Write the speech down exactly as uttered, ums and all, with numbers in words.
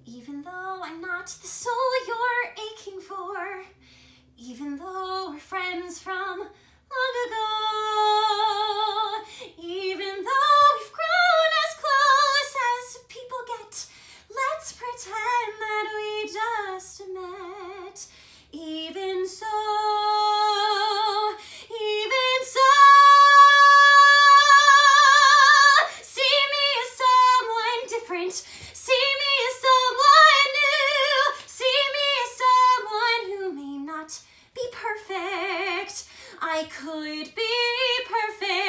Even though I'm not the soul you're aching for, even though we're friends from long ago, even though we've grown as close as people get, let's pretend that we just met. Even so, even so, see me as someone different, see me as someone new, see me as someone who may not be perfect. I could be perfect.